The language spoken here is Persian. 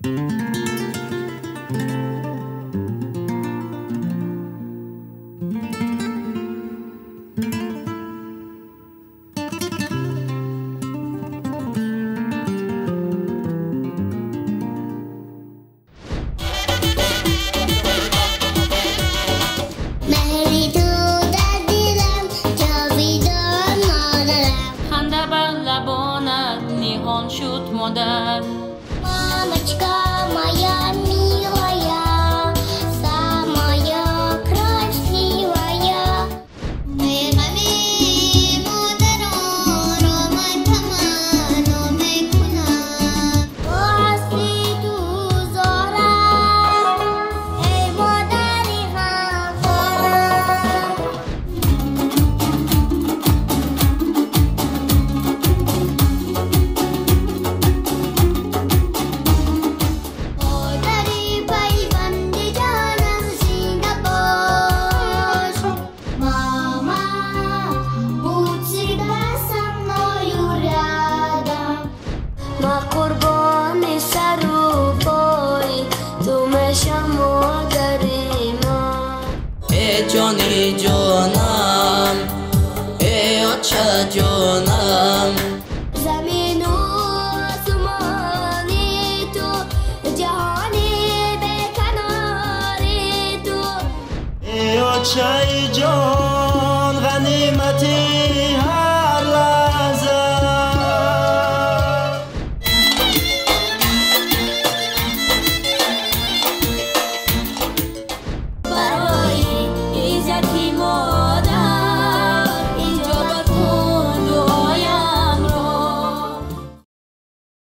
شد مادر مامочка моя милая, самая красивая. Эй, модерон, ромай помано мекуна. Освіту зора, ей модарі гавора. جانی جانم ای آچه جانم زمین و آسمانی تو جهانی به کناری تو ای آچه جان غنیمتی